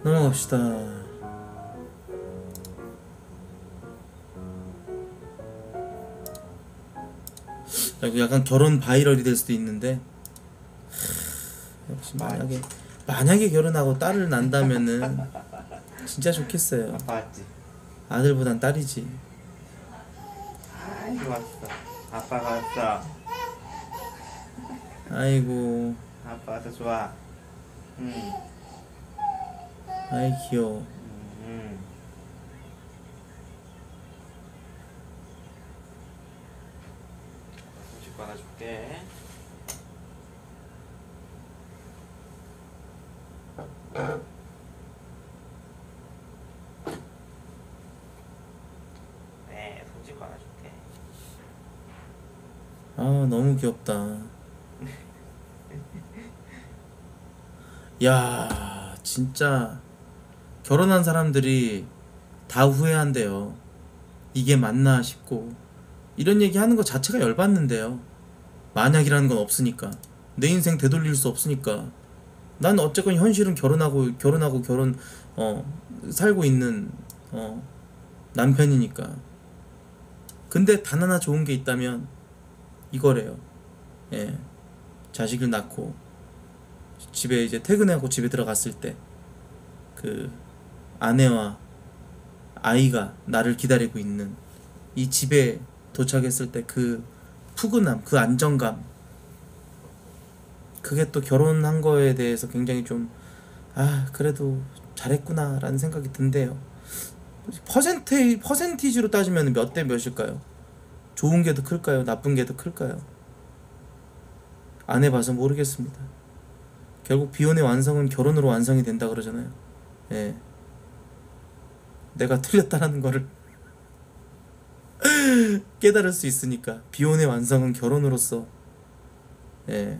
넘어갑시다. 이거 약간 결혼 바이럴이 될 수도 있는데, 역시 만약에 결혼하고 딸을 낳는다면은 진짜 좋겠어요. 아빠 왔지? 아들보단 딸이지. 아이고 왔어. 아빠가 왔어. 아이고, 아빠 와서 좋아. 아이 귀여워. 음식 받아줄게. 네, 손짓 받아줄게. 아, 너무 귀엽다. 야, 진짜 결혼한 사람들이 다 후회한대요. 이게 맞나 싶고, 이런 얘기 하는 것 자체가 열받는데요. 만약이라는 건 없으니까, 내 인생 되돌릴 수 없으니까. 난 어쨌건 현실은 결혼 살고 있는 남편이니까. 근데 단 하나 좋은 게 있다면 이거래요. 예, 자식을 낳고 집에 이제 퇴근하고 집에 들어갔을 때 그 아내와 아이가 나를 기다리고 있는 이 집에 도착했을 때 그 푸근함, 그 안정감, 그게 또 결혼한 거에 대해서 굉장히 좀, 아, 그래도 잘했구나 라는 생각이 든대요. 퍼센티지로 따지면 몇 대 몇일까요? 좋은 게 더 클까요? 나쁜 게 더 클까요? 안 해봐서 모르겠습니다. 결국 비혼의 완성은 결혼으로 완성이 된다 그러잖아요. 예. 내가 틀렸다라는 거를 깨달을 수 있으니까 비혼의 완성은 결혼으로서. 예.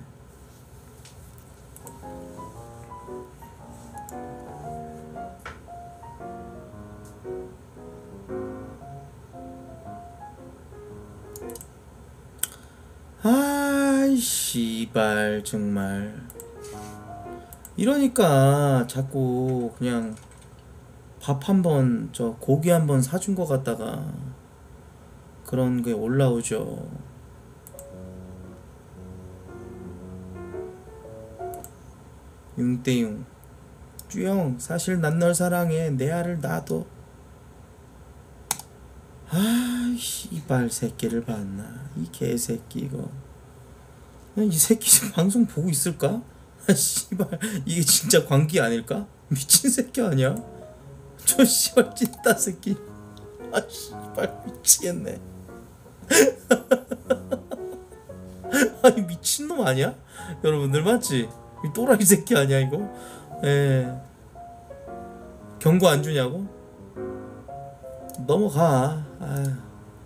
아이 씨발 정말. 이러니까 자꾸 그냥 밥 한 번, 저 고기 한 번 사준 거 같다가 그런 게 올라오죠. 융대융. 쭈영, 사실 난 널 사랑해. 내 알을 놔둬. 아, 씨발 새끼를 봤나. 이 개새끼 이거. 이 새끼 지금 방송 보고 있을까? 아, 씨발 이게 진짜 광기 아닐까? 미친 새끼 아니야? 저 씨발 찐따 새끼. 아, 씨발 미치겠네. 아니 미친놈 아니야? 여러분들 맞지? 이 또라이 새끼 아니야 이거? 예. 경고 안 주냐고? 넘어가. 아휴.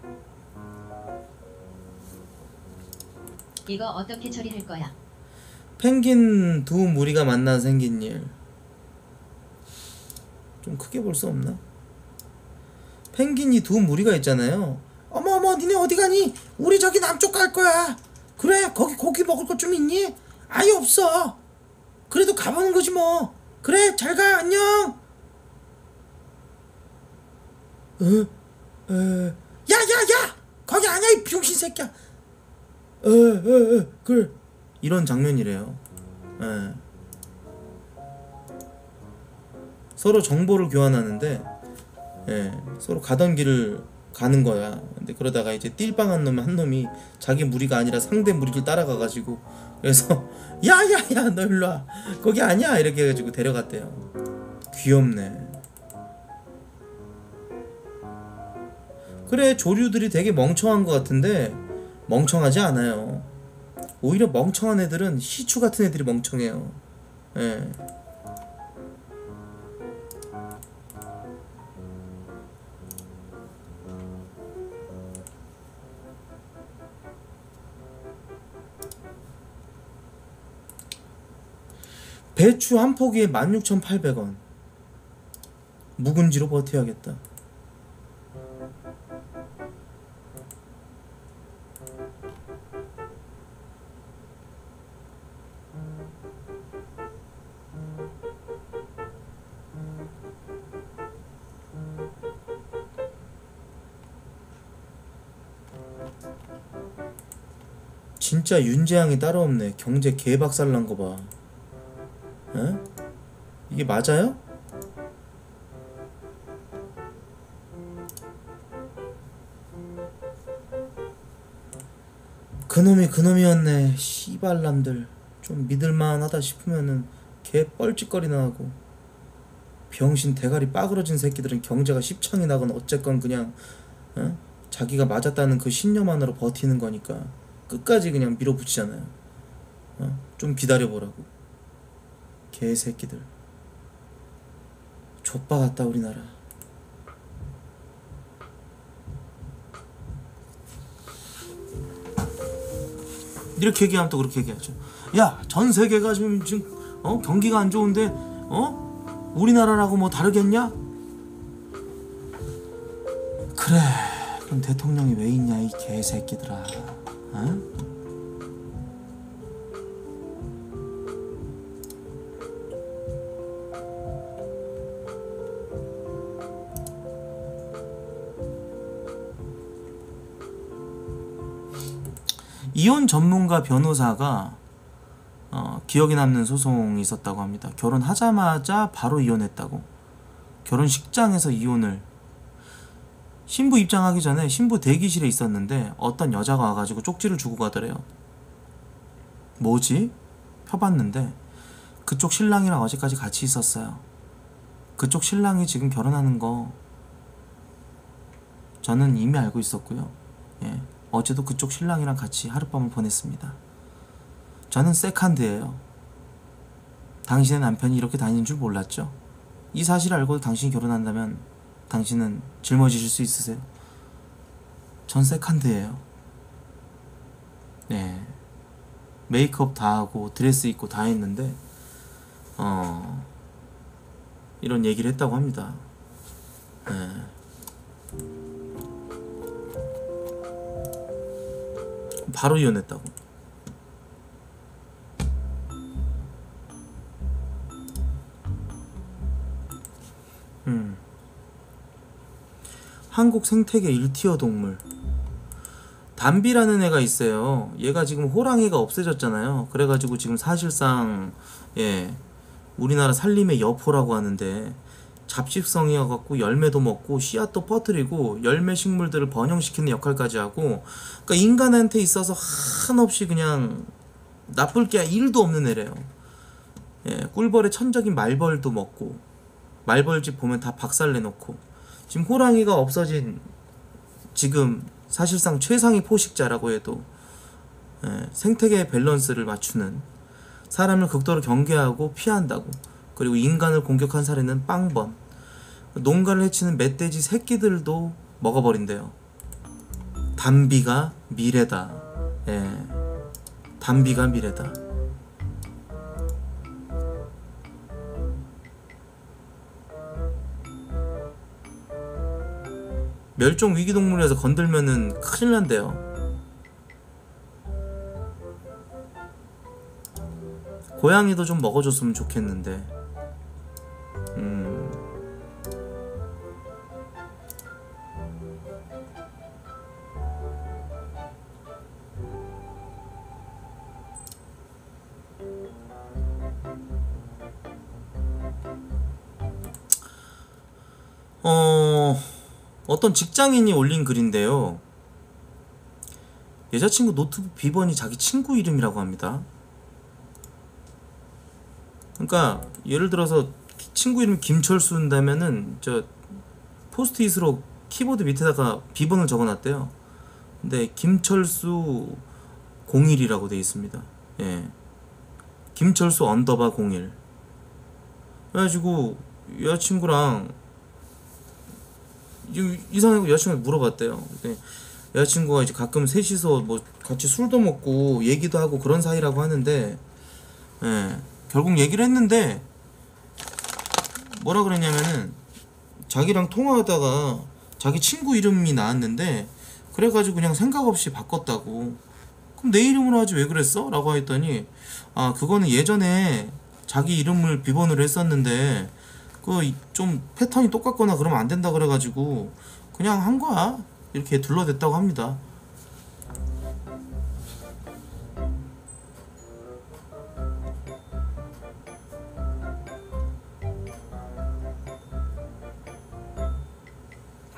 이거 어떻게 처리할 거야? 펭귄 두 무리가 만나 생긴 일. 좀 크게 볼 수 없나? 펭귄이 두 무리가 있잖아요. 어머 니네 어디 가니? 우리 저기 남쪽 갈 거야. 그래, 거기 고기 먹을 것 좀 있니? 아예 없어. 그래도 가보는 거지 뭐. 그래, 잘 가. 안녕. 야야야, 거기 아니야 이 병신 새끼야. 그래. 이런 장면이래요. 예. 서로 정보를 교환하는데, 예, 서로 가던 길을 가는 거야. 근데 그러다가 이제 띨빵한 한 놈이 자기 무리가 아니라 상대 무리를 따라가가지고, 그래서 야야야 너 일로 와, 거기 아니야 이렇게 해가지고 데려갔대요. 귀엽네. 그래, 조류들이 되게 멍청한 것 같은데 멍청하지 않아요. 오히려 멍청한 애들은 시추 같은 애들이 멍청해요. 예. 배추 한 포기에 16,800원. 묵은지로 버텨야겠다. 진짜 윤재앙이 따로 없네. 경제 개박살 난 거 봐. 에? 이게 맞아요? 그놈이 그놈이었네. 씨발람들. 좀 믿을만하다 싶으면은 개 뻘짓거리나 하고, 병신 대가리 빠그러진 새끼들은 경제가 십창이 나건 어쨌건 그냥 자기가 맞았다는 그 신념만으로 버티는 거니까 끝까지 그냥 밀어붙이잖아요. 좀 기다려보라고. 개새끼들. 좆바 같다 우리나라. 이렇게 얘기하면 또 그렇게 얘기하죠. 야, 전 세계가 지금 경기가 안 좋은데 우리나라라고 뭐 다르겠냐? 그래, 그럼 대통령이 왜 있냐 이 개새끼들아. 이혼 전문가 변호사가 기억에 남는 소송이 있었다고 합니다. 결혼하자마자 바로 이혼했다고. 결혼식장에서 이혼을. 신부 입장하기 전에 신부 대기실에 있었는데 어떤 여자가 와가지고 쪽지를 주고 가더래요. 뭐지? 펴봤는데 그쪽 신랑이랑 어제까지 같이 있었어요. 그쪽 신랑이 지금 결혼하는 거 저는 이미 알고 있었고요. 예, 어제도 그쪽 신랑이랑 같이 하룻밤을 보냈습니다. 저는 세컨드예요. 당신의 남편이 이렇게 다니는 줄 몰랐죠? 이 사실 알고 당신이 결혼한다면 당신은 짊어지실 수 있으세요? 전 세컨드예요. 네, 메이크업 다 하고 드레스 입고 다 했는데 이런 얘기를 했다고 합니다. 네. 바로 이혼했다고. 한국 생태계 1티어 동물 담비라는 애가 있어요. 얘가 지금 호랑이가 없애졌잖아요. 그래가지고 지금 사실상 우리나라 산림의 여포라고 하는데, 잡식성이어갖고 열매도 먹고 씨앗도 퍼뜨리고 열매 식물들을 번영시키는 역할까지 하고, 그러니까 인간한테 있어서 한없이 그냥 나쁠 게 1도 없는 애래요. 꿀벌의 천적인 말벌도 먹고, 말벌집 보면 다 박살내놓고, 지금 호랑이가 없어진 지금 사실상 최상위 포식자라고 해도 생태계 밸런스를 맞추는, 사람을 극도로 경계하고 피한다고, 그리고 인간을 공격한 사례는 빵번. 농가를 해치는 멧돼지 새끼들도 먹어버린대요. 담비가 미래다. 담비가 미래다. 멸종 위기동물에서 건들면은 큰일 난대요. 고양이도 좀 먹어줬으면 좋겠는데. 어떤 직장인이 올린 글인데요. 여자친구 노트북 비번이 자기 친구 이름이라고 합니다. 그러니까 예를 들어서 친구 이름 김철수인다면은 저 포스트잇으로 키보드 밑에다가 비번을 적어놨대요. 근데 김철수 01이라고 돼 있습니다. 김철수 언더바 01. 그래가지고 여자친구랑 이상하게 여자친구한테 물어봤대요. 근데 여자친구가 이제 가끔 셋이서 뭐 같이 술도 먹고 얘기도 하고 그런 사이라고 하는데, 결국 얘기를 했는데 뭐라 그랬냐면은 자기랑 통화하다가 자기 친구 이름이 나왔는데, 그래가지고 그냥 생각 없이 바꿨다고. 그럼 내 이름으로 하지 왜 그랬어? 라고 했더니, 아, 그거는 예전에 자기 이름을 비번으로 했었는데 그 좀 패턴이 똑같거나 그러면 안 된다 그래가지고 그냥 한 거야. 이렇게 둘러댔다고 합니다.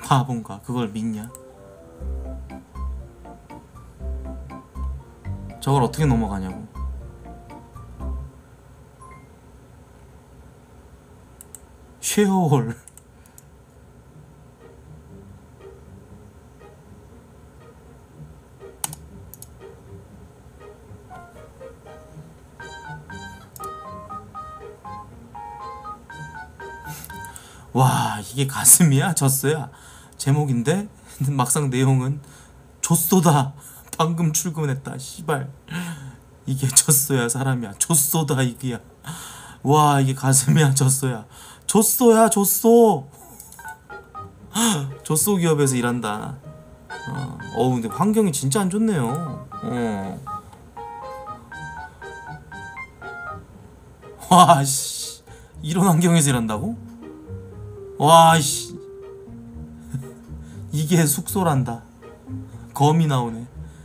바본가 그걸 믿냐? 저걸 어떻게 넘어가냐고. 쉐어홀. 와 이게 가슴이야 졌어야 제목인데 막상 내용은 좆소다 방금 출근했다 씨발 이게 졌어야 사람이야 좆소다 이게야. 와 이게 가슴이야 졌어야 좆소야 좆소. 좆소 기업에서 일한다. 근데 환경이 진짜 안 좋네요. 와씨 이런 환경에서 일한다고? 와씨 이게 숙소란다. 거미 나오네.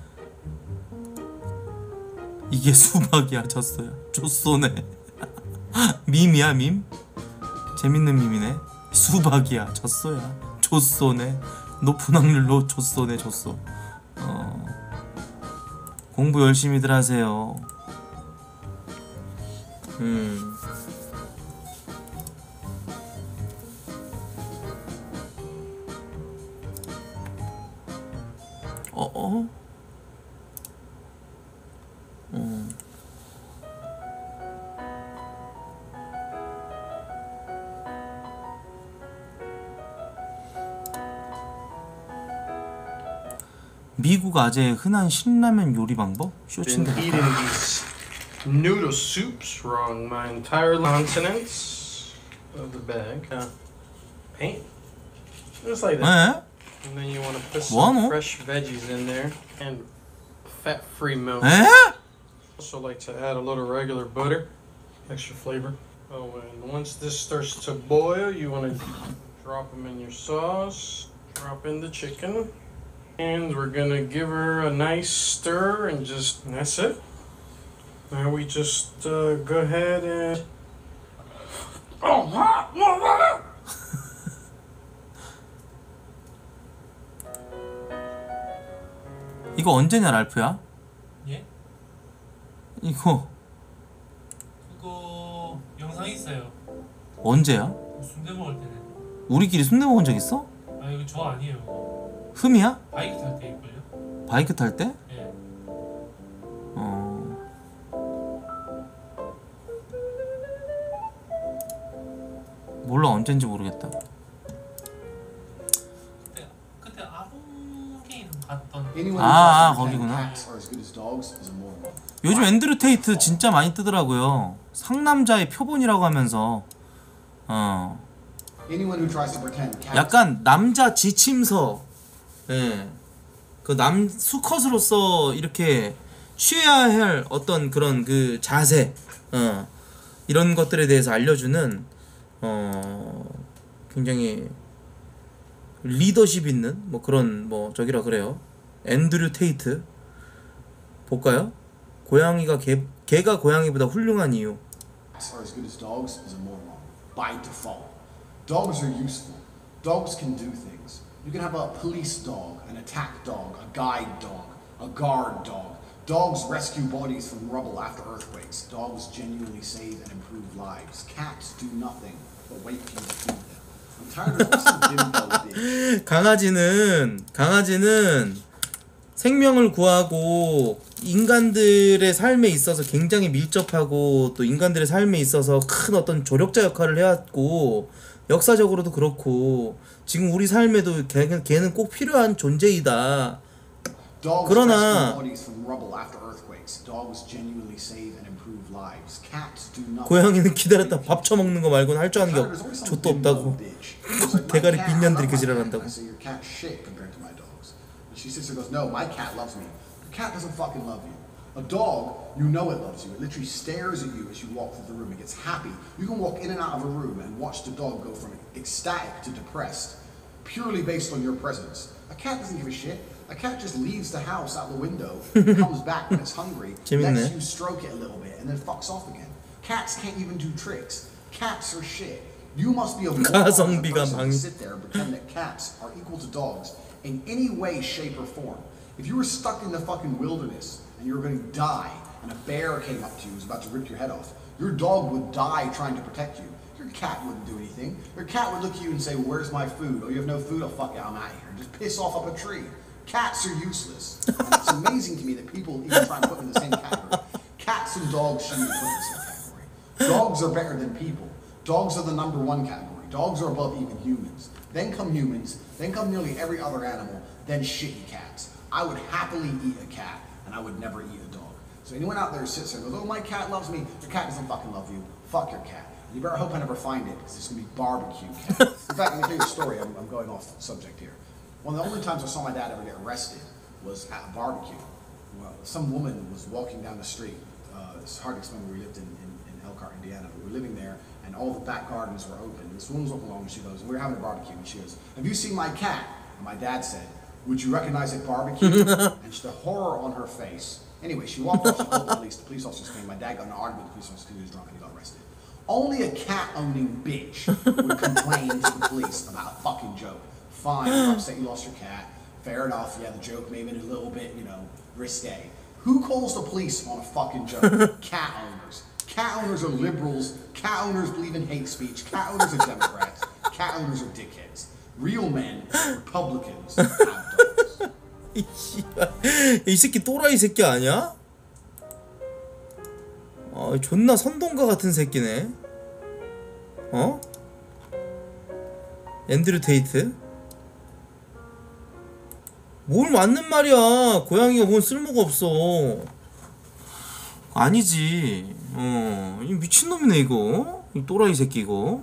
이게 수박이야 졌어요 좆소네. 밈이야 밈? 재밌는 밈이네. 수박이야 졌어야 좆소네. 높은 확률로 좆소네 좆소. 공부 열심히들 하세요. 미국 아재의 흔한 신라면 요리 방법? 쇼친데 Been eating these noodle soups wrong my entire continents of the bag. Paint. Just like that. 에? And then you want to put 뭐하노? some fresh veggies in there and fat-free milk. 에? Also like to add a little regular butter, extra flavor. Oh, and once this starts to boil, you want to drop them in your sauce, drop in the chicken, and we're gonna give her a nice stir and that's it. Now we just go ahead and 이거 언제냐 랄프야? 예? 이거 그거 영상 있어요. 언제야? 순대 먹을 때는. 우리끼리 순대 먹은 적 있어? 아 이거 저 아니에요. 흠이야? 바이크 탈 때 일걸요? 바이크 탈 때? 예. 몰라 언젠지 모르겠다. 그때 아동게임 봤던. 거기구나. 요즘 앤드류 테이트 진짜 많이 뜨더라고요. 상남자의 표본이라고 하면서 약간 남자 지침서. 예. 그 수컷으로서 이렇게 취해야 할 어떤 그런 그 자세, 이런 것들에 대해서 알려주는 굉장히 리더십 있는 뭐 그런 뭐 저기라 그래요. 앤드류 테이트 볼까요? 고양이가 개가 고양이보다 훌륭한 이유. By default, dogs are useful. Dogs can do things. You can have a police dog, an attack dog, a guide dog, a guard dog. Dogs rescue bodies from rubble after earthquakes. Dogs genuinely save and improve lives. Cats do nothing but wait for you to feed them. I'm tired of this bimbo bitch. 강아지는 생명을 구하고 인간들의 삶에 있어서 굉장히 밀접하고 또 인간들의 삶에 있어서 큰 어떤 조력자 역할을 해왔고 역사적으로도 그렇고 지금 우리 삶에도 걔는 꼭 필요한 존재이다. 그러나 고양이는 기다렸다 밥 처먹는 거 말고는 할 줄 아는 게 족도 없다고. 대가리 빈년들이 그 지랄한다고. She sits there and goes, no, my cat loves me. The cat doesn't fucking love you. A dog, you know it loves you. It literally stares at you as you walk through the room. It gets happy. You can walk in and out of a room and watch the dog go from ecstatic to depressed, purely based on your presence. A cat doesn't give a shit. A cat just leaves the house out the window, comes back when it's hungry, lets you stroke it a little bit, and then fucks off again. Cats can't even do tricks. Cats are shit. You must be a moron 가성비가 as a person 망- to sit there and pretend that cats are equal to dogs in any way, shape, or form. If you were stuck in the fucking wilderness and you were going to die, and a bear came up to you and was about to rip your head off, your dog would die trying to protect you. Your cat wouldn't do anything. Your cat would look at you and say, "Where's my food? Oh, you have no food? Oh, fuck it, I'm out of here." And just piss off up a tree. Cats are useless. And it's amazing to me that people even try and put them in the same category. Cats and dogs shouldn't be put in the same category. Dogs are better than people. Dogs are the #1 category. Dogs are above even humans. Then come humans, then come nearly every other animal, then shitty cats. I would happily eat a cat, and I would never eat a dog. So anyone out there sits there and goes, "Oh, my cat loves me." Your cat doesn't fucking love you. Fuck your cat. You better hope I never find it, because it's going to be barbecue cat. In fact, let me tell you a story. I'm going off subject here. One of the only times I saw my dad ever get arrested was at a barbecue. Well, some woman was walking down the street. It's hard to explain where we lived in Elkhart, Indiana, but we were living there, and all the back gardens were open. This woman was walking along, and she goes, we were having a barbecue, and she goes, "Have you seen my cat?" And my dad said, "Would you recognize it barbecue?" And the horror on her face. Anyway, she walked off, she called the police. The police officers came. My dad got in an argument with the police officer because he was drunk and he got arrested. Only a cat-owning bitch would complain to the police about a fucking joke. Fine, you're upset you lost your cat. Fair enough, yeah, the joke may have been a little bit, risque. Who calls the police on a fucking joke? Cat owners. Cat owners are liberals. Cat owners believe in hate speech. Cat owners are Democrats. Cat owners are dickheads. Real men, Republicans, have dogs. 이 씨발, 이 새끼 또라이 새끼 아니야? 존나 선동가 같은 새끼네. 앤드류 테이트? 뭘 맞는 말이야. 고양이가 뭔 쓸모가 없어. 아니지. 이 미친놈이네 이거. 이 또라이 새끼 이거.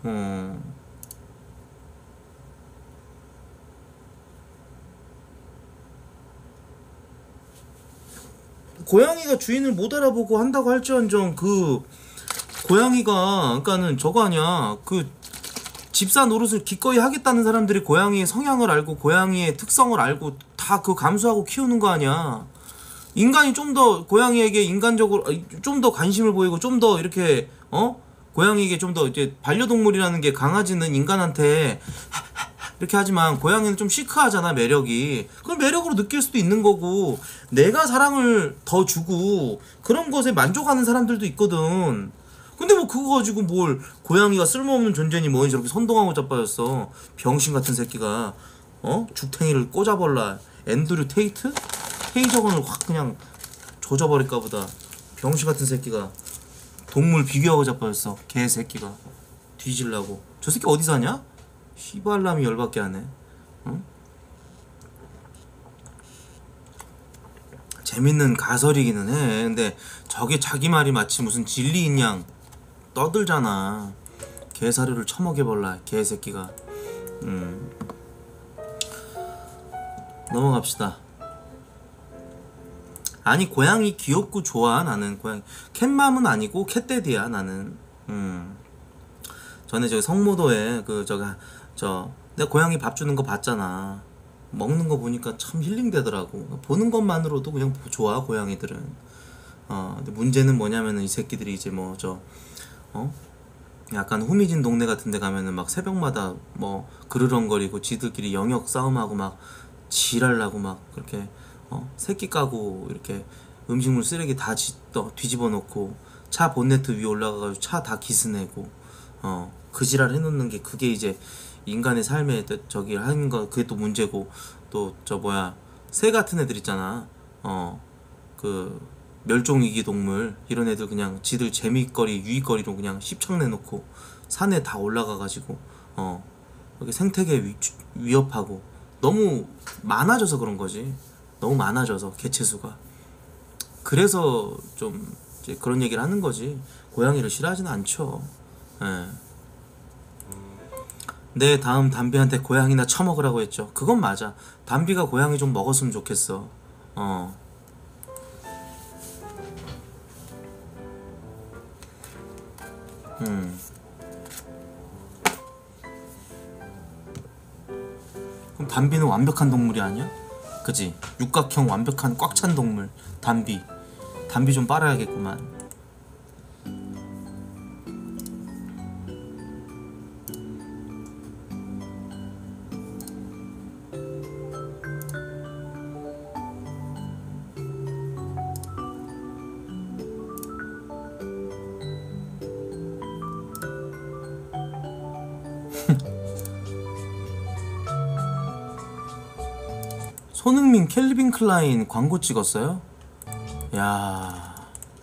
고양이가 주인을 못 알아보고 한다고 할지언정 그 고양이가 그러니까는 저거 아니야. 그 집사 노릇을 기꺼이 하겠다는 사람들이 고양이의 성향을 알고 고양이의 특성을 알고 다 그 감수하고 키우는 거 아니야. 인간이 좀 더 고양이에게 인간적으로 좀 더 관심을 보이고 좀 더 이렇게 고양이에게 좀 더 이제 반려동물이라는 게 강아지는 인간한테 이렇게 하지만 고양이는 좀 시크하잖아, 매력이. 그럼 매력으로 느낄 수도 있는 거고, 내가 사랑을 더 주고 그런 것에 만족하는 사람들도 있거든. 근데 뭐 그거 가지고 뭘 고양이가 쓸모없는 존재니 뭐니 저렇게 선동하고 자빠졌어. 병신 같은 새끼가. 죽탱이를 꽂아버라. 앤드류 테이트? 테이저건을 확 그냥 조져버릴까 보다. 병신 같은 새끼가 동물 비교하고 자빠졌어. 개새끼가 뒤질라고. 저 새끼 어디 사냐? 시발람이 열받게 하네. 재밌는 가설이기는 해. 근데 저게 자기 말이 마치 무슨 진리인 양 떠들잖아. 개사료를 처먹여볼라 개새끼가. 넘어갑시다. 아니 고양이 귀엽고 좋아. 나는 고양이 캣맘은 아니고 캣데디야 나는. 전에 저기 성모도에 내가 고양이 밥 주는 거 봤잖아. 먹는 거 보니까 참 힐링되더라고. 보는 것만으로도 그냥 좋아 고양이들은. 근데 문제는 뭐냐면은 이 새끼들이 이제 약간 후미진 동네 같은 데 가면은 막 새벽마다 뭐 그르렁거리고 지들끼리 영역 싸움하고 막 지랄나고 막 그렇게 새끼 까고 이렇게 음식물 쓰레기 다 뒤집어 놓고 차 본네트 위에 올라가가지고 차 다 기스내고 그 지랄 해놓는 게 그게 이제 인간의 삶에 저기 하는 거 그게 또 문제고 또 새 같은 애들 있잖아. 그 멸종위기 동물 이런 애들 그냥 지들 재미거리 유익거리로 그냥 씹창내놓고 산에 다 올라가가지고 이렇게 생태계 위협하고 너무 많아져서 그런 거지. 너무 많아져서 개체수가. 그래서 좀 이제 그런 얘기를 하는 거지. 고양이를 싫어하지는 않죠. 예. 내 다음 담비한테 고양이나 처먹으라고 했죠. 그건 맞아. 담비가 고양이 좀 먹었으면 좋겠어. 그럼 담비는 완벽한 동물이 아니야? 그치? 육각형 완벽한 꽉 찬 동물 담비. 담비 좀 빨아야겠구만. 손흥민 켈빈 클라인 광고 찍었어요? 야.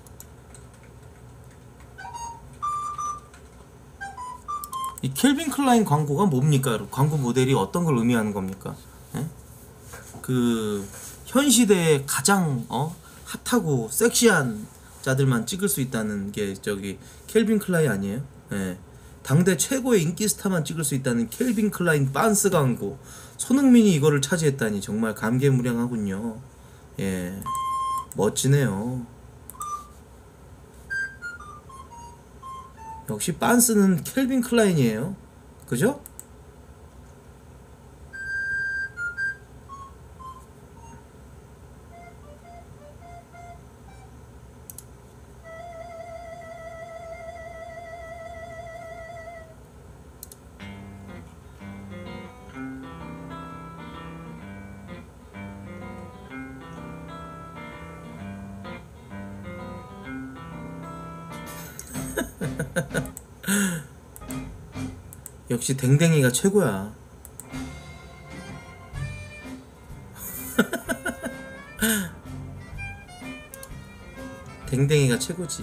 이 켈빈 클라인 광고가 뭡니까? 여러분? 광고 모델이 어떤 걸 의미하는 겁니까? 예? 그 현 시대에 가장 핫하고 섹시한 자들만 찍을 수 있다는 게 저기 켈빈 클라인 아니에요? 예. 당대 최고의 인기 스타만 찍을 수 있다는 켈빈 클라인 빤스 광고. 손흥민이 이거를 차지했다니 정말 감개무량하군요. 예. 멋지네요. 역시 빤스는 켈빈 클라인이에요. 그죠? 역시 댕댕이가 최고야. 댕댕이가 최고지.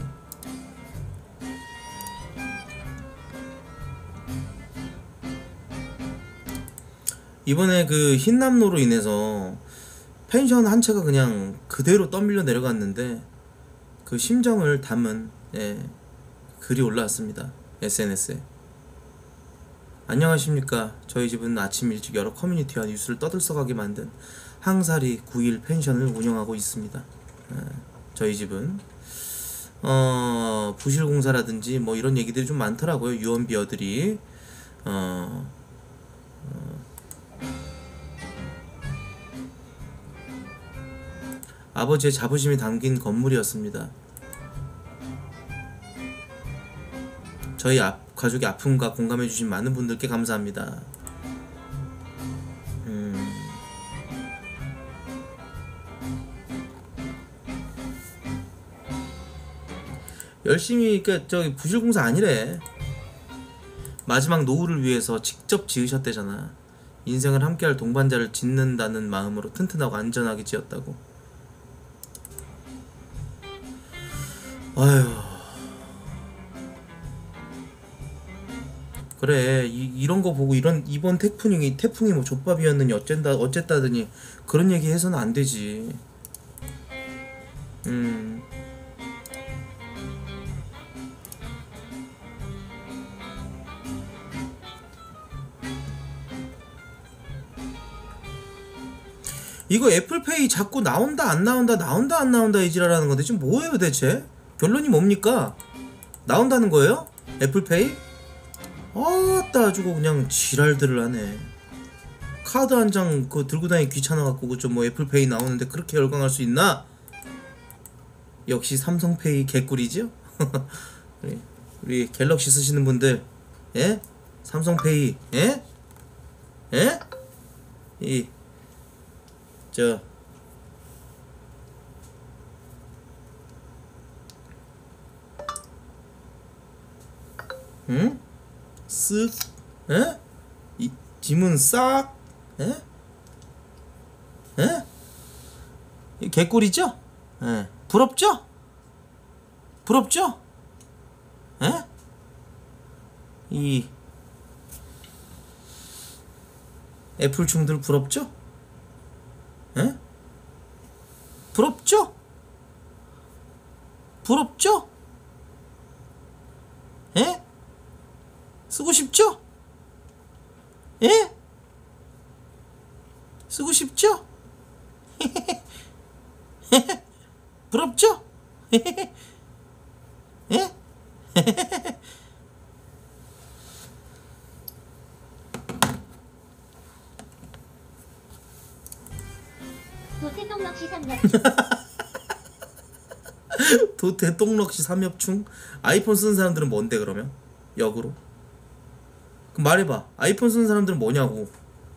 이번에 그 흰남노로 인해서 펜션 한 채가 그냥 그대로 떠밀려 내려갔는데 그 심정을 담은 글이 올라왔습니다. SNS에. 안녕하십니까. 저희 집은 아침 일찍 여러 커뮤니티와 뉴스를 떠들썩하게 만든 항사리 9일 펜션을 운영하고 있습니다. 저희 집은 부실공사라든지 뭐 이런 얘기들이 좀 많더라고요. 유언비어들이 아버지의 자부심이 담긴 건물이었습니다. 저희 가족의 아픔과 공감해주신 많은 분들께 감사합니다. 열심히 저기 부실공사 아니래. 마지막 노후를 위해서 직접 지으셨대잖아. 인생을 함께할 동반자를 짓는다는 마음으로 튼튼하고 안전하게 지었다고. 아휴. 그래 이런 거 보고 이번 태풍이 뭐 족밥이었느니 어쨌다더니 그런 얘기 해서는 안 되지. 이거 애플페이 자꾸 나온다 안 나온다 이 지랄하는 건데 지금 뭐예요 대체? 결론이 뭡니까? 나온다는 거예요? 애플페이? 아따 주고 그냥 지랄들을 하네. 카드 한 장 그거 들고 다니기 귀찮아갖고 그좀 뭐 애플페이 나오는데 그렇게 열광할 수 있나? 역시 삼성페이 개꿀이죠? 우리 갤럭시 쓰시는 분들 예? 삼성페이 예? 예? 응? 쓱? 에? 이 지문 싹? 에? 에? 이 개꿀이죠? 에. 부럽죠? 부럽죠? 에? 이 애플충들 부럽죠? 에? 부럽죠? 부럽죠? 에? 쓰고 싶죠? 예? 쓰고 싶죠? 부럽죠? 예? 도태똥럭시 삼엽충. 도태똥럭시 삼엽충? 아이폰 쓰는 사람들은 뭔데 그러면? 역으로? 그럼 말해봐. 아이폰 쓰는 사람들은 뭐냐고.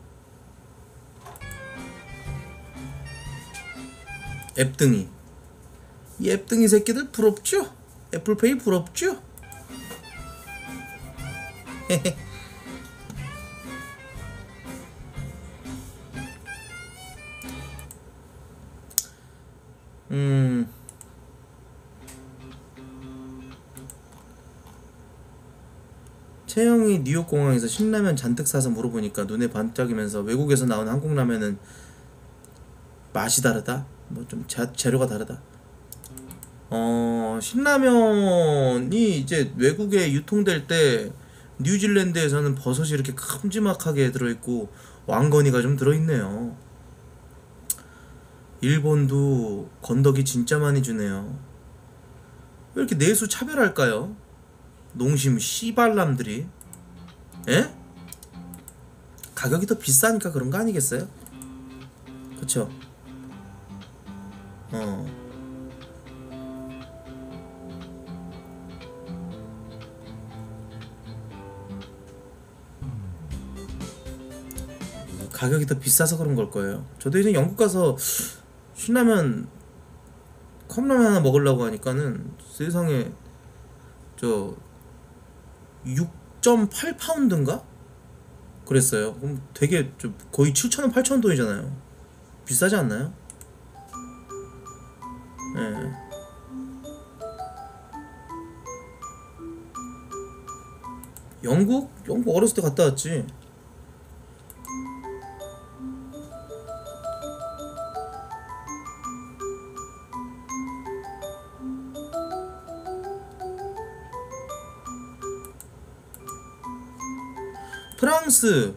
앱등이. 이 앱등이 새끼들 부럽죠? 애플페이 부럽죠? 채영이 뉴욕 공항에서 신라면 잔뜩 사서 물어보니까 눈에 반짝이면서 외국에서 나온 한국 라면은 맛이 다르다? 뭐 좀 재료가 다르다. 신라면이 이제 외국에 유통될 때 뉴질랜드에서는 버섯이 이렇게 큼지막하게 들어있고 왕건이가 좀 들어있네요. 일본도 건더기 진짜 많이 주네요. 왜 이렇게 내수 차별할까요? 농심 씨발람들이. 에? 가격이 더 비싸니까 그런 거 아니겠어요? 그쵸? 가격이 더 비싸서 그런 걸 거예요. 저도 이제 영국 가서 신라면 컵라면 하나 먹으려고 하니까는 세상에 저 6.8파운드인가? 그랬어요. 그럼 되게 좀 거의 7,000원, 8,000원돈이잖아요. 비싸지 않나요? 예. 영국 어렸을 때 갔다 왔지. 프랑스,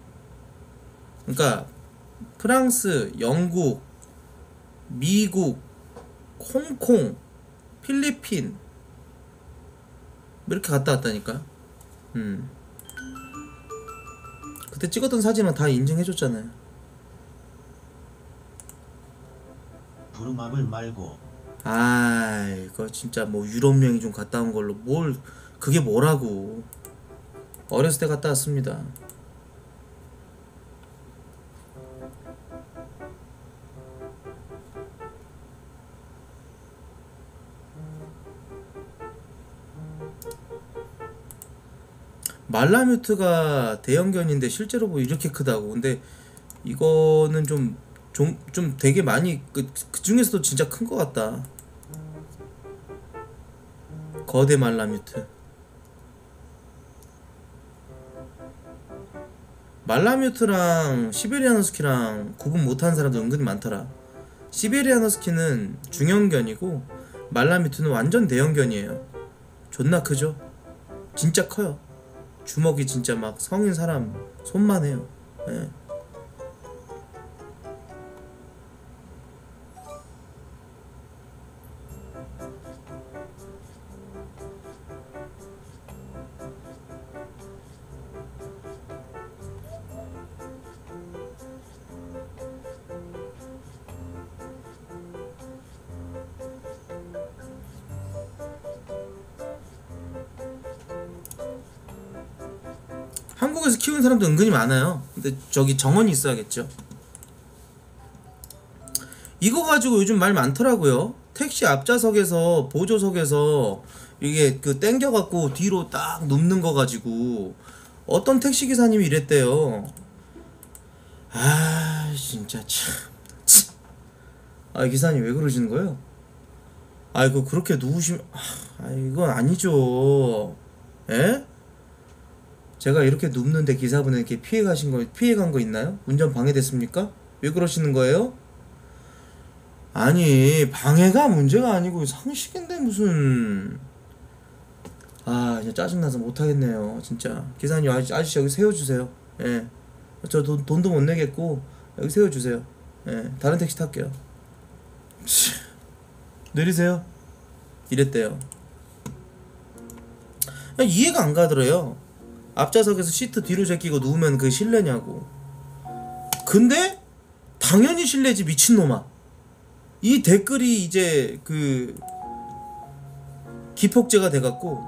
그러니까 프랑스, 영국, 미국, 홍콩, 필리핀 이렇게 갔다 왔다니까. 그때 찍었던 사진은 다 인증해줬잖아요. 부루마블 말고 아, 이거 진짜 뭐 유럽 여행 좀 갔다 온 걸로 뭘 그게 뭐라고. 어렸을 때 갔다 왔습니다. 말라뮤트가 대형견인데 실제로 뭐 이렇게 크다고. 근데 이거는 좀 되게 많이 그 중에서도 진짜 큰 것 같다. 거대 말라뮤트. 말라뮤트랑 시베리안 허스키랑 구분 못하는 사람도 은근히 많더라. 시베리안 허스키는 중형견이고 말라뮤트는 완전 대형견이에요. 존나 크죠? 진짜 커요. 주먹이 진짜 막 성인 사람 손만 해요. 예. 한국에서 키우는 사람도 은근히 많아요. 근데 저기 정원이 있어야겠죠. 이거 가지고 요즘 말 많더라고요. 택시 앞좌석에서 보조석에서 이게 그 땡겨갖고 뒤로 딱 눕는 거 가지고 어떤 택시 기사님이 이랬대요. 아 진짜 참. 아 기사님 왜 그러시는 거예요? 아 이거 그렇게 누우시면 아 이건 아니죠. 에? 제가 이렇게 눕는데 기사분에게 피해간 거 있나요? 운전 방해됐습니까? 왜 그러시는 거예요? 아니 방해가 문제가 아니고 상식인데 무슨. 아 진짜 짜증나서 못하겠네요 진짜. 기사님 아저씨 여기 세워주세요. 예. 저 돈도 못 내겠고 여기 세워주세요. 예. 다른 택시 탈게요. 내리세요. 이랬대요. 그냥 이해가 안 가더래요. 앞좌석에서 시트 뒤로 제끼고 누우면 그게 실내냐고. 근데 당연히 실내지 미친놈아. 이 댓글이 이제 그 기폭제가 돼갖고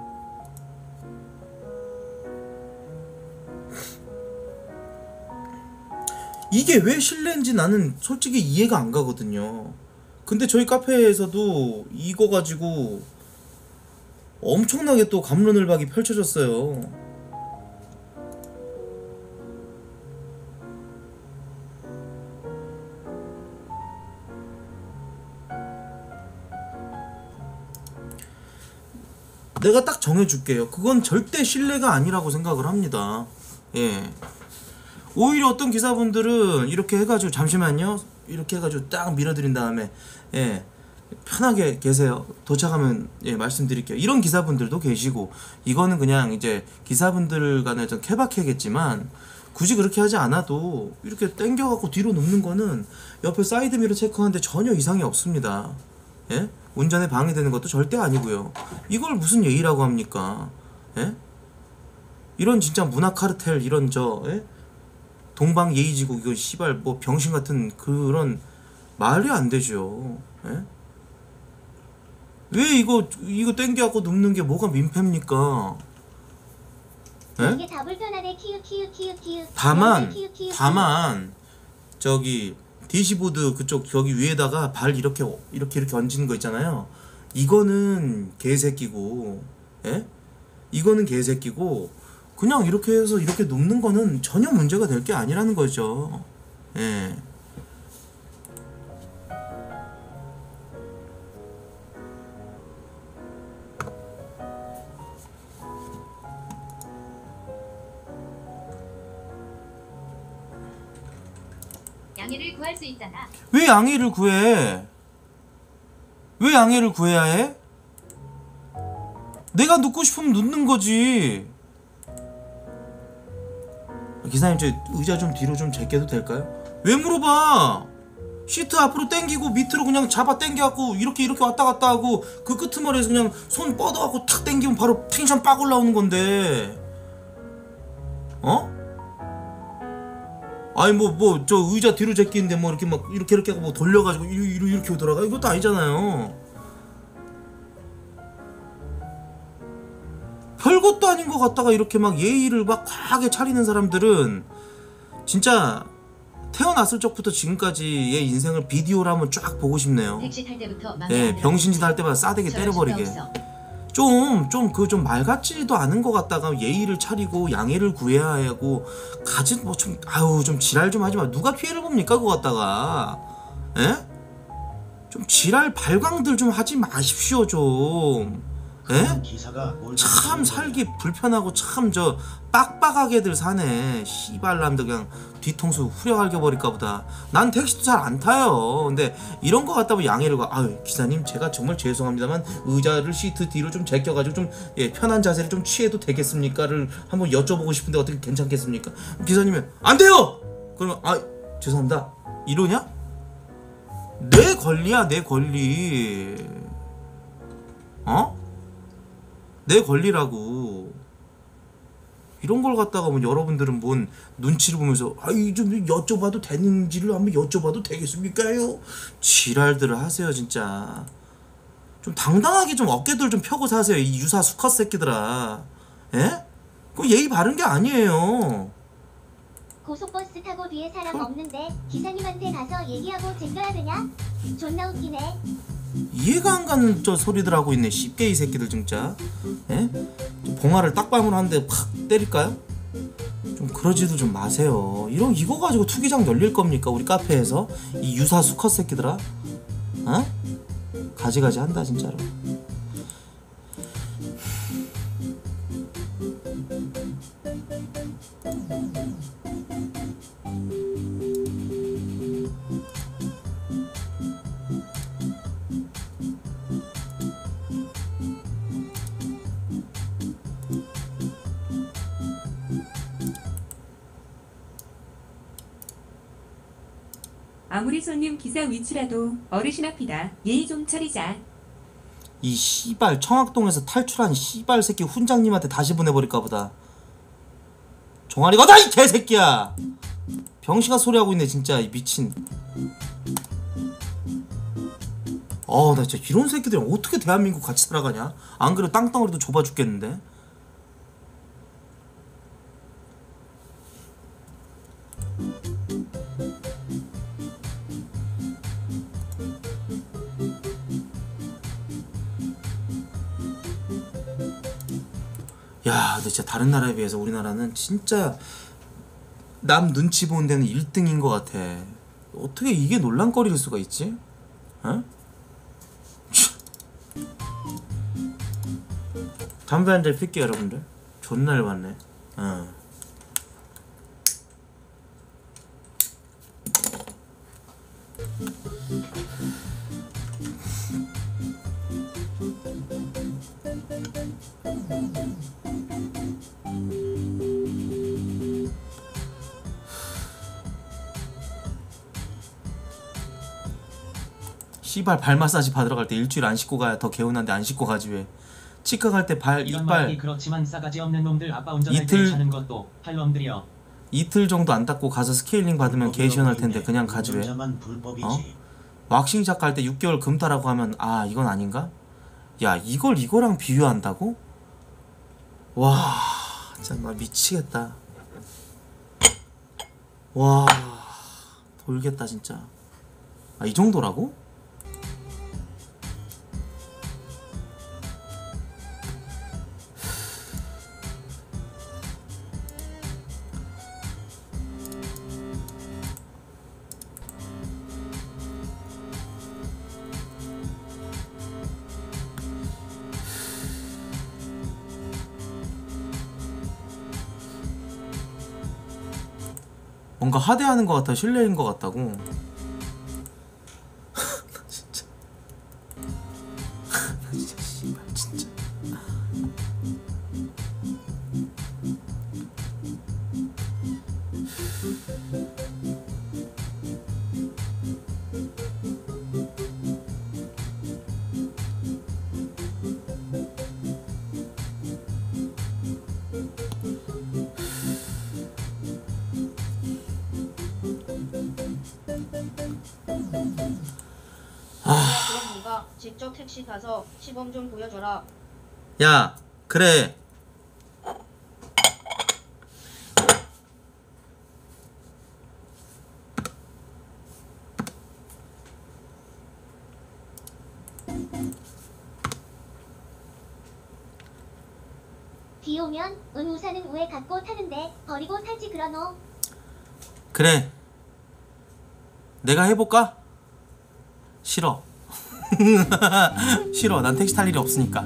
이게 왜 실내인지 나는 솔직히 이해가 안 가거든요. 근데 저희 카페에서도 이거 가지고 엄청나게 또 갑론을박이 펼쳐졌어요. 내가 딱 정해줄게요. 그건 절대 신뢰가 아니라고 생각을 합니다. 예. 오히려 어떤 기사분들은 이렇게 해가지고 잠시만요. 이렇게 해가지고 딱 밀어드린 다음에 예. 편하게 계세요. 도착하면 예, 말씀드릴게요. 이런 기사분들도 계시고 이거는 그냥 이제 기사분들 간의 좀 케바케겠지만 굳이 그렇게 하지 않아도 이렇게 당겨갖고 뒤로 눕는 거는 옆에 사이드미러 체크하는데 전혀 이상이 없습니다. 예? 운전에 방해되는 것도 절대 아니고요. 이걸 무슨 예의라고 합니까? 예? 이런 진짜 문화 카르텔 이런 예? 동방 예의지국 이거 씨발 뭐 병신 같은 그런 말이 안 되죠. 예? 왜 이거 땡겨갖고 눕는 게 뭐가 민폐입니까? 예? 이게 다 불편하네. 키읔. 다만 저기 디시보드 그쪽 저기 위에다가 발 이렇게 얹는 거 있잖아요. 이거는 개새끼고, 예? 이거는 개새끼고 그냥 이렇게 해서 이렇게 눕는 거는 전혀 문제가 될 게 아니라는 거죠. 예. 양해를 구할 수 있잖아. 왜 양해를 구해? 왜 양해를 구해야 해? 내가 눕고 싶으면 눕는 거지. 기사님 저 의자 좀 뒤로 좀 제껴도 될까요? 왜 물어봐? 시트 앞으로 당기고 밑으로 그냥 잡아 당겨갖고 이렇게 왔다 갔다 하고 그 끄트머리에서 그냥 손 뻗어갖고 탁 당기면 바로 텐션 빡 올라오는 건데 어? 아니 뭐 저 의자 뒤로 제끼는데 뭐 이렇게 막 이렇게 하고 뭐 돌려가지고 이렇게 오더라가 이것도 아니잖아요. 별것도 아닌 것 같다가 이렇게 막 예의를 막 과하게 차리는 사람들은 진짜 태어났을 적부터 지금까지의 인생을 비디오로 한번 쫙 보고 싶네요. 택시 탈 때부터 예, 병신짓 할 때마다 싸대기 때려버리게. 좀 말 같지도 않은 것 같다가 예의를 차리고 양해를 구해야 하고 가진 뭐 좀 좀 지랄 좀 하지 마. 누가 피해를 봅니까 그거 갖다가? 예? 좀 지랄 발광들 좀 하지 마십시오 좀. 예? 참 살기 불편하고 참 저 빡빡하게들 사네. 씨발람들 그냥 뒤통수 후려갈겨 버릴까 보다. 난 택시도 잘 안 타요. 근데 이런 거 갖다 보 양해를 가. 아유 기사님 제가 정말 죄송합니다만 의자를 시트 뒤로 좀 제껴가지고 좀 예, 편한 자세를 좀 취해도 되겠습니까를 한번 여쭤보고 싶은데 어떻게 괜찮겠습니까? 기사님이 안 돼요. 그러면 아 죄송합니다. 이러냐? 내 권리야 내 권리. 어? 내 권리라고. 이런 걸 갖다가 뭐 여러분들은 뭔 눈치를 보면서 아이 좀 여쭤봐도 되는지를 한번 여쭤봐도 되겠습니까요? 지랄들을 하세요 진짜. 좀 당당하게 좀 어깨들 좀 펴고 사세요 이 유사 수컷 새끼들아. 예? 그거 예의 바른 게 아니에요. 고속버스 타고 뒤에 사람 없는데 기사님한테 가서 얘기하고 쟁겨야 되냐? 존나 웃기네. 이해가 안 가는 저 소리들 하고 있네 씹게이 새끼들 진짜. 예? 봉화를 딱밤으로 하는데 확 때릴까요? 좀 그러지도 좀 마세요. 이거 가지고 투기장 열릴 겁니까 우리 카페에서? 이 유사 수컷 새끼들아. 어? 가지가지 한다 진짜로. 아무리 손님 기사 위치라도 어르신 앞이다. 예의 좀 차리자. 이 씨발 청학동에서 탈출한 씨발 새끼 훈장님한테 다시 보내버릴까 보다. 종아리거다 이 개새끼야. 병신같 소리하고 있네 진짜 이 미친. 나 진짜 이런 새끼들이랑 어떻게 대한민국 같이 살아가냐. 안 그래도 땅덩어리도 좁아 죽겠는데. 야, 근데 진짜 다른 나라에 비해서 우리나라는 진짜 남 눈치 보는 데는 1등인 것 같아. 어떻게 이게 논란거리일 수가 있지? 어? 담배 한 대 필게요 여러분들. 존나 열받네. 씨발 발 마사지 받으러 갈 때 일주일 안 씻고 가야 더 개운한데 안 씻고 가지 왜. 치과 갈 때 발 이런 말이 이빨 그렇지만 싸가지 없는 놈들 아빠 운전할 이틀- 때 자는 것도 할 놈들이여. 이틀 정도 안 닦고 가서 스케일링 받으면 개 시원할 텐데 그냥 가지 왜. 운전자만 불법이지. 어? 왁싱샵 갈 때 6개월 금타라고 하면 아 이건 아닌가? 야 이걸 이거랑 비교한다고? 와 진짜 나 미치겠다. 와 돌겠다 진짜. 아 이 정도라고? 뭔가 하대하는 것 같아. 실례인 것 같다고. 나 진짜 나 진짜 씨발 진짜. 그럼 네가 직접 택시 타서 시범 좀 보여줘라. 야 그래. 비 오면 우산은 왜 갖고 타는데 버리고 타지 그러노? 그래 내가 해볼까? 싫어. 싫어. 난 택시 탈 일이 없으니까.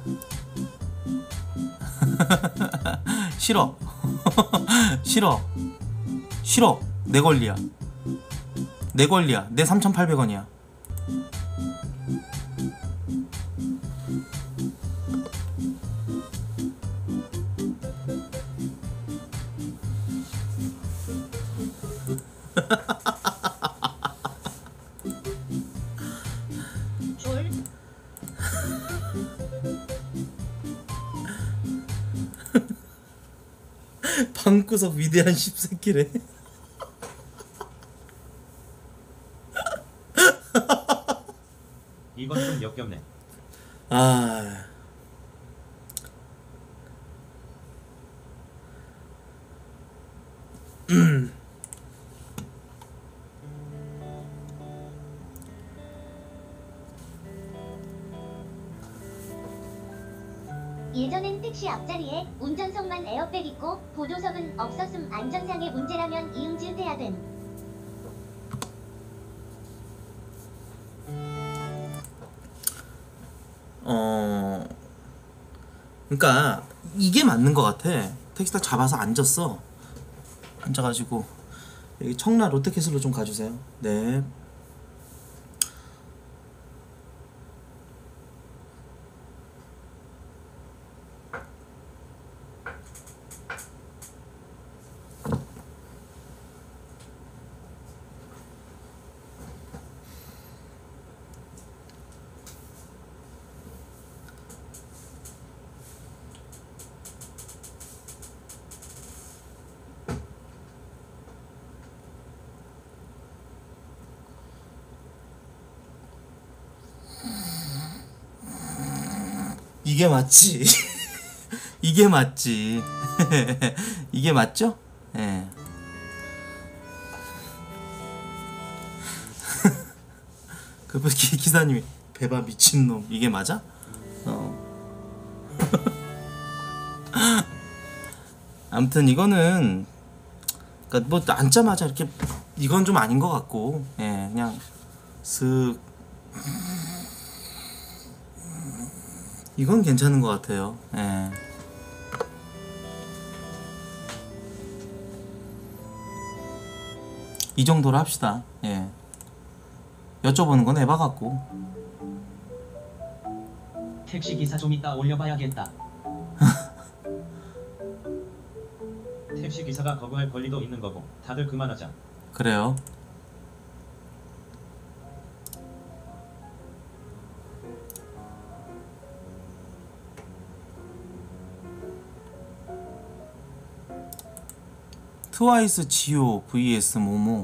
싫어. 싫어. 싫어. 내 권리야. 내 권리야. 내 3,800원이야. 졸? 방구석 위대한 씹새끼래. 이건 좀 역겹네. 아. 예전엔 택시 앞자리에 운전석만 에어백 있고 보조석은 없었음. 안전상의 문제라면 이응지읒 해야 됨. 그러니까 이게 맞는 것 같아. 택시 딱 잡아서 앉았어. 앉아가지고 여기 청라 롯데캐슬로 좀 가주세요. 네. 이게 맞지. 이게 맞지. 이게 맞죠? 예. 네. 그 기사님이 배바 미친놈 이게 맞아? 아무튼 이거는 그러니까 뭐 앉자마자 이렇게 이건 좀 아닌 것 같고, 예, 그냥 슥 이건 괜찮은 것 같아요. 예. 이 정도로 합시다. 예. 여쭤보는 건 에바 같고. 택시 기사 좀 이따 올려봐야겠다. 택시 기사가 거부할 권리도 있는 거고 다들 그만하자. 그래요. 트와이스 지오 vs 모모.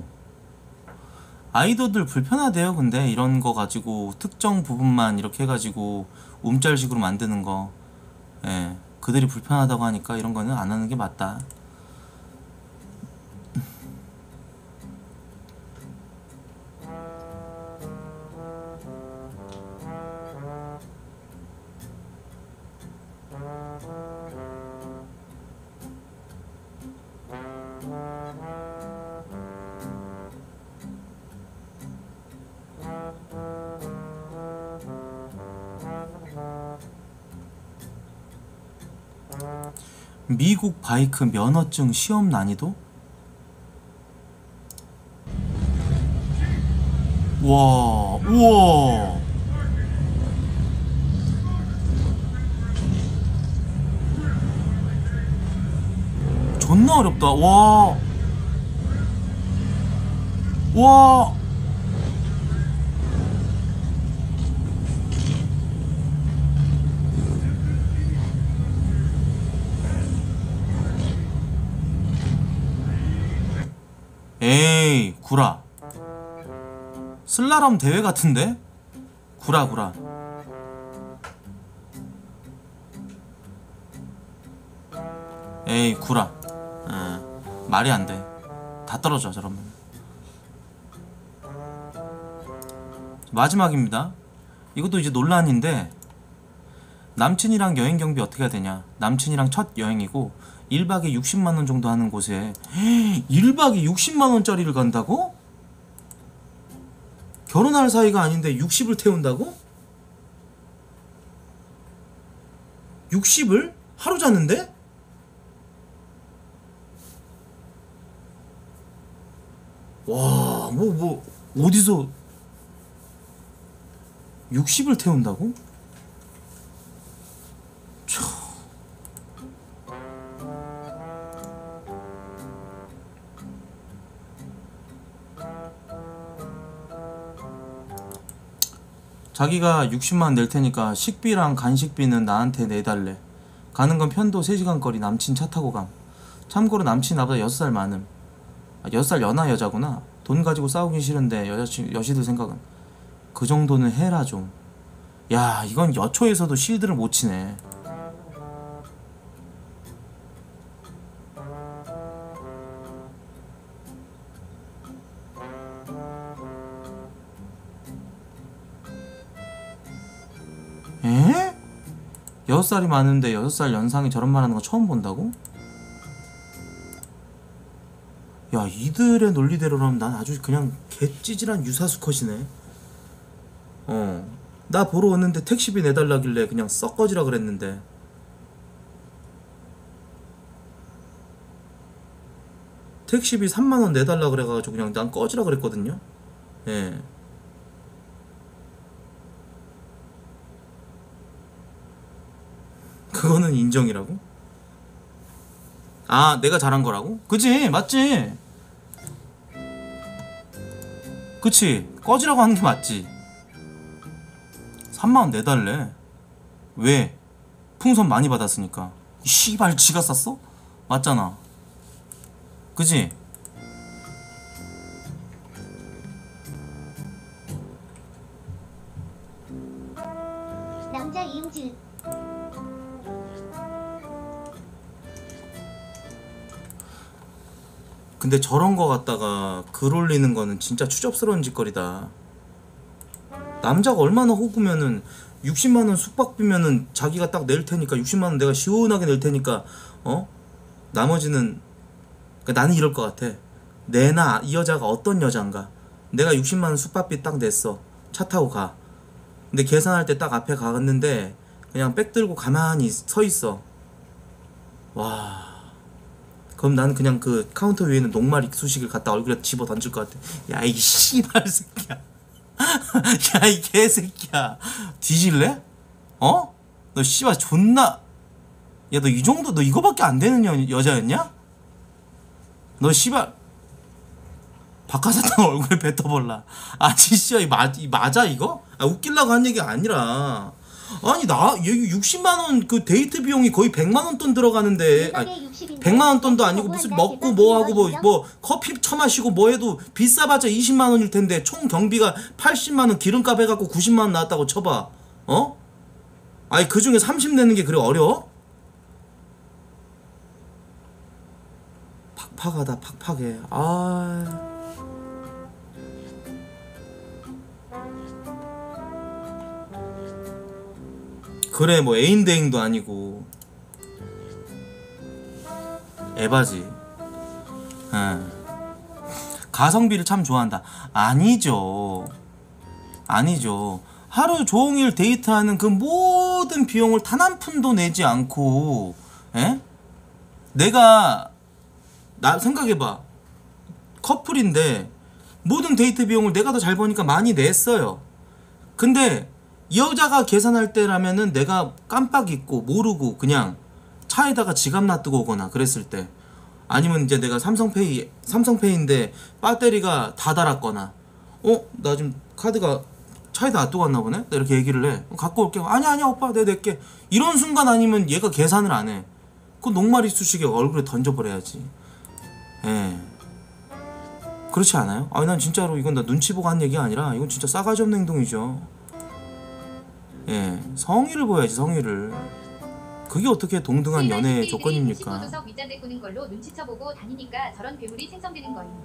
아이돌들 불편하대요. 근데 이런 거 가지고 특정 부분만 이렇게 해가지고 움짤식으로 만드는 거, 예, 그들이 불편하다고 하니까 이런 거는 안 하는 게 맞다. 미국 바이크 면허증 시험 난이도? 와, 우와. 존나 어렵다. 와. 와. 에이, 구라. 슬라럼 대회 같은데? 구라. 에이, 구라. 말이 안 돼. 다 떨어져, 저러면. 마지막입니다. 이것도 이제 논란인데, 남친이랑 여행 경비 어떻게 해야 되냐. 남친이랑 첫 여행이고 1박에 60만원 정도 하는 곳에 1박에 60만원짜리를 간다고? 결혼할 사이가 아닌데 60을 태운다고? 60을? 하루 자는데? 와, 어디서 60을 태운다고? 자기가 60만 낼 테니까 식비랑 간식비는 나한테 내달래. 가는 건 편도 3시간 거리. 남친 차 타고 감. 참고로 남친 나보다 6살 많음. 6살 연하 여자구나. 돈 가지고 싸우긴 싫은데 여시들 생각은 그 정도는 해라 좀. 야, 이건 여초에서도 실드를 못 치네. 에? 6살이 많은데 6살 연상이 저런 말 하는 거 처음 본다고? 야, 이들의 논리대로라면 난 아주 그냥 개찌질한 유사수컷이네. 나 보러 왔는데 택시비 내달라길래 그냥 썩 꺼지라 그랬는데. 택시비 3만원 내달라 그래가지고 그냥 난 꺼지라 그랬거든요. 예. 그거는 인정이라고? 아, 내가 잘한 거라고? 그치? 맞지? 그치? 꺼지라고 하는 게 맞지? 3만원 내달래. 왜? 풍선 많이 받았으니까. 씨발, 지가 쌌어? 맞잖아. 그치? 남자 이응질. 근데 저런 거 갖다가 글 올리는 거는 진짜 추접스러운 짓거리다. 남자가 얼마나 호구면은 60만원 숙박비면은 자기가 딱 낼 테니까 60만원 내가 시원하게 낼 테니까 나머지는 그러니까 나는 이럴 것 같아. 내나 이 여자가 어떤 여잔가. 내가 60만원 숙박비 딱 냈어. 차 타고 가. 근데 계산할 때 딱 앞에 갔는데 그냥 백 들고 가만히 서 있어. 와. 그럼 나는 그냥 그 카운터 위에 있는 녹말 이쑤시개를 갖다 얼굴에 집어 던질 것 같아. 야, 이 씨발 새끼야. 야, 이 개새끼야. 뒤질래? 어? 너 씨발 존나. 야, 너 이 정도, 너 이거밖에 안 되는 여자였냐? 너 씨발. 박하사탕 얼굴에 뱉어볼라. 아니 씨야, 이 맞아 이거? 아, 웃기려고 한 얘기가 아니라. 아니 나 여기 60만원 그 데이트 비용이 거의 100만원 돈 들어가는데, 아니 100만원 돈도 아니고 무슨 먹고 뭐하고 뭐 커피 처마시고 뭐해도 비싸봤자 20만원일 텐데 총 경비가 80만원 기름값 해갖고 90만원 나왔다고 쳐봐. 어? 아니 그중에 30 내는 게 그래 어려워? 팍팍하다 팍팍해. 아... 그래 뭐 애인대행도 아니고 에바지. 가성비를 참 좋아한다. 아니죠. 아니죠. 하루 종일 데이트하는 그 모든 비용을 단 한 푼도 내지 않고, 에? 내가 나 생각해봐. 커플인데 모든 데이트 비용을 내가 더 잘 버니까 많이 냈어요. 근데 이 여자가 계산할 때라면은 내가 깜빡 잊고 모르고 그냥 차에다가 지갑 놔두고 오거나 그랬을 때, 아니면 이제 내가 삼성페이인데 배터리가 다 닳았거나, 나 지금 카드가 차에다 놔두고 왔나 보네? 나 이렇게 얘기를 해. 갖고 올게. 아니야 오빠 내가 낼게. 이런 순간 아니면 얘가 계산을 안 해. 그 녹말 이쑤시개 얼굴에 던져버려야지. 예. 그렇지 않아요? 아니 난 진짜로 이건 나 눈치 보고 한 얘기가 아니라 이건 진짜 싸가지 없는 행동이죠. 예, 성의를 보여야지, 성의를. 그게 어떻게 동등한 연애 조건입니까? 도석 윗잔대 꾸는 걸로 눈치쳐보고 다니니까 저런 괴물이 생성되는 거임.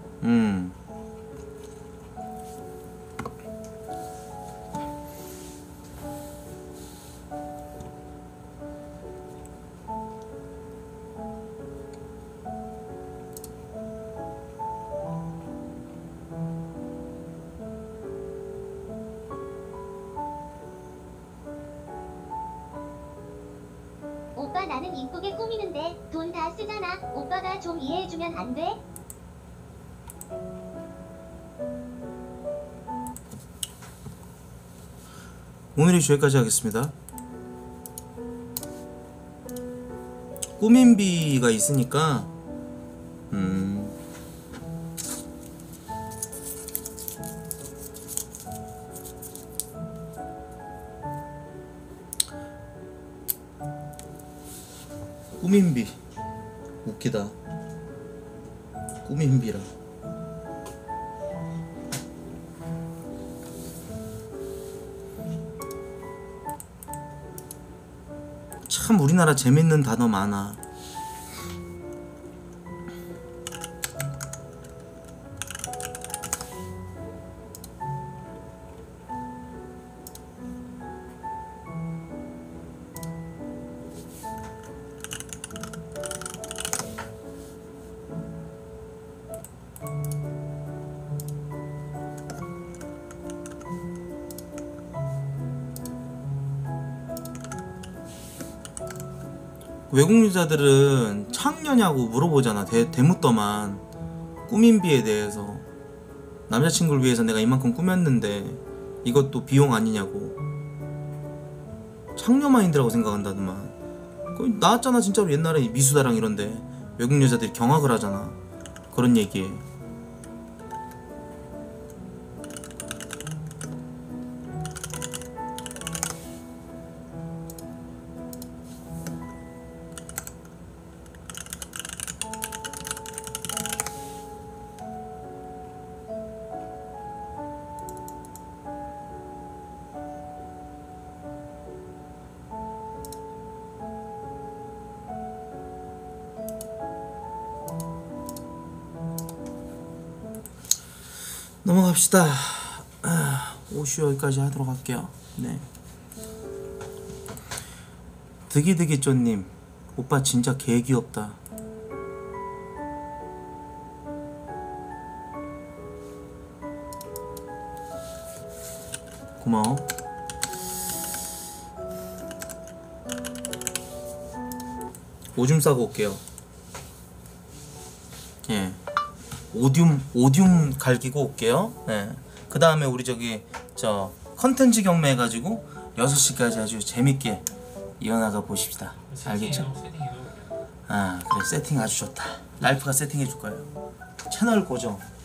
오빠 나는 이쁘게 꾸미는데 돈 다 쓰잖아. 오빠가 좀 이해해주면 안 돼? 오늘이 여기까지 하겠습니다. 꾸민비가 있으니까 꾸민비 웃기다. 꾸민비라. 참 우리나라 재밌는 단어 많아. 외국 여자들은 창녀냐고 물어보잖아. 대묻더만 꾸민비에 대해서. 남자친구를 위해서 내가 이만큼 꾸몄는데 이것도 비용 아니냐고. 창녀 마인드라고 생각한다더만. 거의 나왔잖아 진짜로. 옛날에 미수다랑 이런데 외국 여자들이 경악을 하잖아. 그런 얘기에. 넘어갑시다. 오슈 여기까지 하도록 할게요. 네. 득이득이 쪼님, 오빠 진짜 개 귀엽다. 고마워. 오줌 싸고 올게요. 예. 오디움 갈기고 올게요. 예. 그 다음에 우리 저기 저 컨텐츠 경매 해가지고 6시까지 아주 재밌게 이어나가 보십시다. 알겠죠? 세팅해요. 아 그래 세팅 아주 좋다. 랄프가 세팅해 줄 거예요. 채널 고정